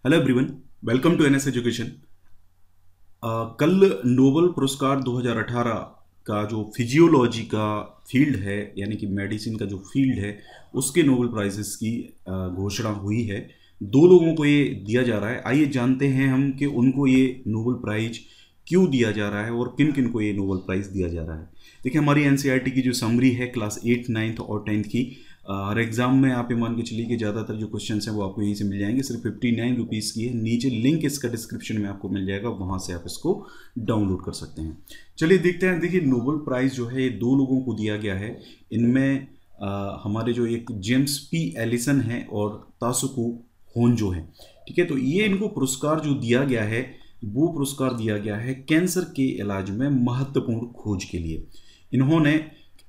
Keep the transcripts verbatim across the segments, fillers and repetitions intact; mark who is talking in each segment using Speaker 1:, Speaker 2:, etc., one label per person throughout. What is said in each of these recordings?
Speaker 1: Hello everyone, welcome to NS education. कल Nobel पुरस्कार दो हज़ार अठारह का जो फिजियोलॉजी का फील्ड है, यानी कि मेडिसिन का जो फील्ड है, उसके नोबेल प्राइजेस की अ, घोषणा हुई है। दो लोगों को ये दिया जा रहा है। आइए जानते हैं हम कि उनको ये नोबेल प्राइज क्यों दिया जा रहा है और किन किन को ये नोबेल प्राइज़ दिया जा रहा है। देखिए, हमारी एनसीईआरटी की जो समरी है क्लास एट नाइन्थ और टेंथ की, हर एग्जाम में आप ये मान के चलिए कि ज़्यादातर जो क्वेश्चन हैं वो आपको यहीं से मिल जाएंगे। सिर्फ फिफ्टी नाइन रुपीज़ की है। नीचे लिंक इसका डिस्क्रिप्शन में आपको मिल जाएगा, वहाँ से आप इसको डाउनलोड कर सकते हैं। चलिए देखते हैं। देखिए, नोबेल प्राइज़ जो है ये दो लोगों को दिया गया है। इनमें आ, हमारे जो एक जेम्स पी एलिसन है और तासुकु होन्जो है। ठीक है, तो ये इनको पुरस्कार जो दिया गया है वो पुरस्कार दिया गया है कैंसर के इलाज में महत्वपूर्ण खोज के लिए। इन्होंने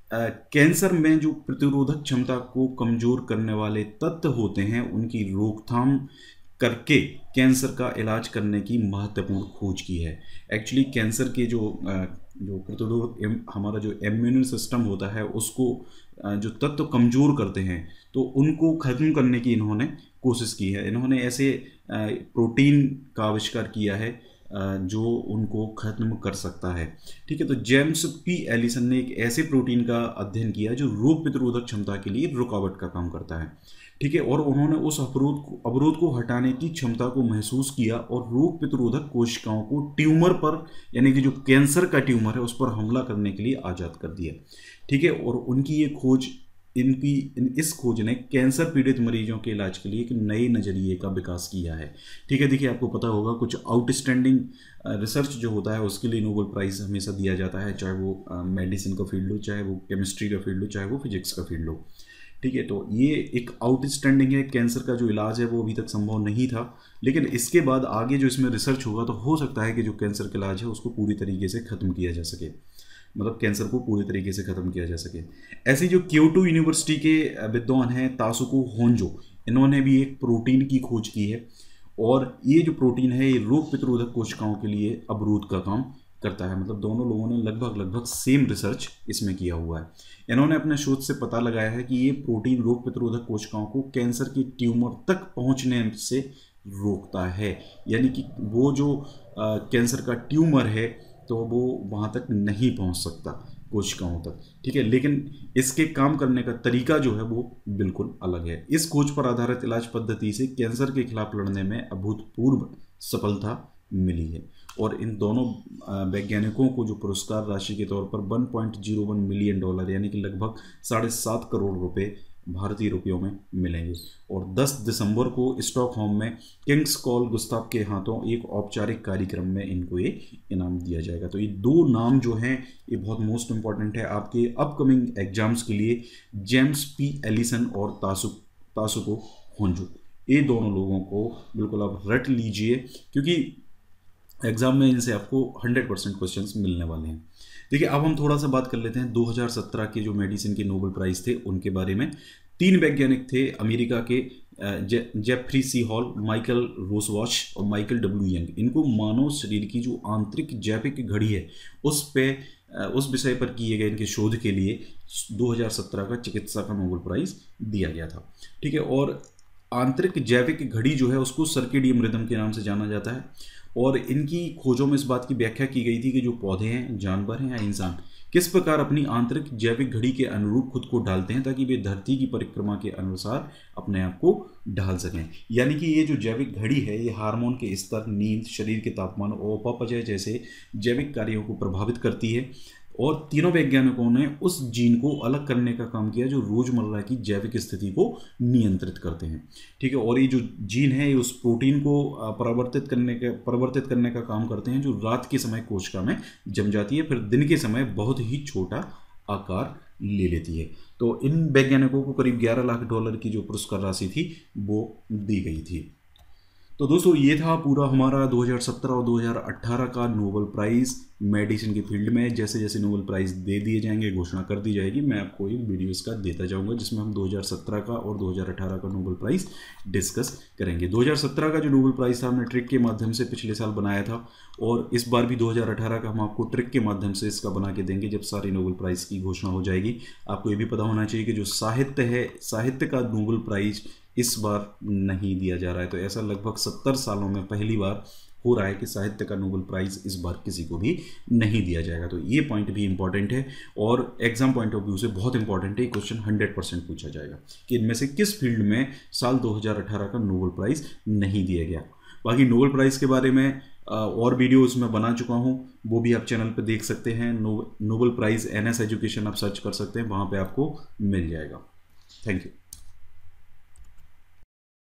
Speaker 1: कैंसर में जो प्रतिरोधक क्षमता को कमजोर करने वाले तत्व होते हैं उनकी रोकथाम करके कैंसर का इलाज करने की महत्वपूर्ण खोज की है। एक्चुअली कैंसर के जो जो प्रतिरोधक हमारा जो इम्यून सिस्टम होता है उसको जो तत्व कमज़ोर करते हैं, तो उनको ख़त्म करने की इन्होंने कोशिश की है। इन्होंने ऐसे प्रोटीन का आविष्कार किया है जो उनको ख़त्म कर सकता है। ठीक है, तो जेम्स पी एलिसन ने एक ऐसे प्रोटीन का अध्ययन किया जो रोग प्रतिरोधक क्षमता के लिए रुकावट का काम करता है। ठीक है, और उन्होंने उस अवरोध को अवरोध को हटाने की क्षमता को महसूस किया और रोग प्रतिरोधक कोशिकाओं को ट्यूमर पर, यानी कि जो कैंसर का ट्यूमर है उस पर हमला करने के लिए आज़ाद कर दिया। ठीक है, और उनकी ये खोज इनकी इन इस खोज ने कैंसर पीड़ित मरीजों के इलाज के लिए एक नए नज़रिए का विकास किया है। ठीक है, देखिए आपको पता होगा कुछ आउटस्टैंडिंग रिसर्च जो होता है उसके लिए नोबेल प्राइज़ हमेशा दिया जाता है, चाहे वो मेडिसिन का फील्ड हो, चाहे वो केमिस्ट्री का फील्ड हो, चाहे वो फिजिक्स का फील्ड हो। ठीक है, तो ये एक आउटस्टैंडिंग है। कैंसर का जो इलाज है वो अभी तक संभव नहीं था, लेकिन इसके बाद आगे जो इसमें रिसर्च होगा तो हो सकता है कि जो कैंसर का इलाज है उसको पूरी तरीके से ख़त्म किया जा सके, मतलब कैंसर को पूरी तरीके से ख़त्म किया जा सके। ऐसी जो क्योटो यूनिवर्सिटी के विद्वान हैं तासुकु होन्जो, इन्होंने भी एक प्रोटीन की खोज की है और ये जो प्रोटीन है ये रोग प्रतिरोधक कोशिकाओं के लिए अवरोध का काम करता है। मतलब दोनों लोगों ने लगभग लगभग सेम रिसर्च इसमें किया हुआ है। इन्होंने अपने शोध से पता लगाया है कि ये प्रोटीन रोग प्रतिरोधक कोशिकाओं को कैंसर की ट्यूमर तक पहुंचने से रोकता है, यानी कि वो जो आ, कैंसर का ट्यूमर है तो वो वहाँ तक नहीं पहुँच सकता कोशिकाओं तक। ठीक है, लेकिन इसके काम करने का तरीका जो है वो बिल्कुल अलग है। इस खोज पर आधारित इलाज पद्धति से कैंसर के खिलाफ लड़ने में अभूतपूर्व सफलता मिली है और इन दोनों वैज्ञानिकों को जो पुरस्कार राशि के तौर पर one point zero one million dollar, यानी कि लगभग साढ़े सात करोड़ रुपए भारतीय रुपयों में मिलेंगे। और दस दिसंबर को स्टॉकहोम में किंग्स कॉल गुस्ताव के हाथों एक औपचारिक कार्यक्रम में इनको ये इनाम दिया जाएगा। तो ये दो नाम जो हैं ये बहुत मोस्ट इंपॉर्टेंट है आपके अपकमिंग एग्जाम्स के लिए, जेम्स पी एलिसन और तासु तासुको होन्जो। ये दोनों लोगों को बिल्कुल आप रट लीजिए, क्योंकि एग्जाम में इनसे आपको हंड्रेड परसेंट क्वेश्चंस मिलने वाले हैं। देखिए, अब हम थोड़ा सा बात कर लेते हैं दो हज़ार सत्रह के जो मेडिसिन के नोबेल प्राइज़ थे उनके बारे में। तीन वैज्ञानिक थे अमेरिका के, J, Jeffrey C Hall, Michael Rosbash और माइकल डब्ल्यू यंग। इनको मानव शरीर की जो आंतरिक जैविक घड़ी है उस पे उस विषय पर किए गए इनके शोध के लिए दो हज़ार सत्रह का चिकित्सा का नोबेल प्राइज़ दिया गया था। ठीक है, और आंतरिक जैविक घड़ी जो है उसको सर्केडियन रिदम के नाम से जाना जाता है और इनकी खोजों में इस बात की व्याख्या की गई थी कि जो पौधे हैं, जानवर हैं या इंसान किस प्रकार अपनी आंतरिक जैविक घड़ी के अनुरूप खुद को ढालते हैं ताकि वे धरती की परिक्रमा के अनुसार अपने आप को ढाल सकें। यानी कि ये जो जैविक घड़ी है ये हार्मोन के स्तर, नींद, शरीर के तापमान और उपापचय जैसे जैविक कार्यों को प्रभावित करती है। और तीनों वैज्ञानिकों ने उस जीन को अलग करने का काम किया जो रोजमर्रा की जैविक स्थिति को नियंत्रित करते हैं। ठीक है, और ये जो जीन है ये उस प्रोटीन को परिवर्तित करने के परिवर्तित करने का काम करते हैं जो रात के समय कोशिका में जम जाती है, फिर दिन के समय बहुत ही छोटा आकार ले लेती है। तो इन वैज्ञानिकों को करीब ग्यारह लाख डॉलर की जो पुरस्कार राशि थी वो दी गई थी। तो दोस्तों, ये था पूरा हमारा दो हज़ार सत्रह और दो हज़ार अठारह का नोबेल प्राइज़ मेडिसिन के फील्ड में। जैसे जैसे नोबेल प्राइज़ दे दिए जाएंगे, घोषणा कर दी जाएगी, मैं आपको एक वीडियो इसका देता जाऊंगा जिसमें हम दो हज़ार सत्रह का और दो हज़ार अठारह का नोबेल प्राइज़ डिस्कस करेंगे। दो हज़ार सत्रह का जो नोबेल प्राइज़ था हमने ट्रिक के माध्यम से पिछले साल बनाया था और इस बार भी दो हज़ार अठारह का हम आपको ट्रिक के माध्यम से इसका बना के देंगे जब सारी नोबेल प्राइज़ की घोषणा हो जाएगी। आपको ये भी पता होना चाहिए कि जो साहित्य है, साहित्य का नोबेल प्राइज़ इस बार नहीं दिया जा रहा है। तो ऐसा लगभग सत्तर सालों में पहली बार हो रहा है कि साहित्य का नोबेल प्राइज़ इस बार किसी को भी नहीं दिया जाएगा। तो ये पॉइंट भी इंपॉर्टेंट है और एग्जाम पॉइंट ऑफ व्यू से बहुत इंपॉर्टेंट है। ये क्वेश्चन हंड्रेड परसेंट पूछा जाएगा कि इनमें से किस फील्ड में साल दो हज़ार अठारह का नोबेल प्राइज़ नहीं दिया गया। बाकी नोबेल प्राइज़ के बारे में और वीडियोस मैं बना चुका हूँ, वो भी आप चैनल पे देख सकते हैं। No Nobel prize N S education आप सर्च कर सकते हैं, वहाँ पे आपको मिल जाएगा। Thank you.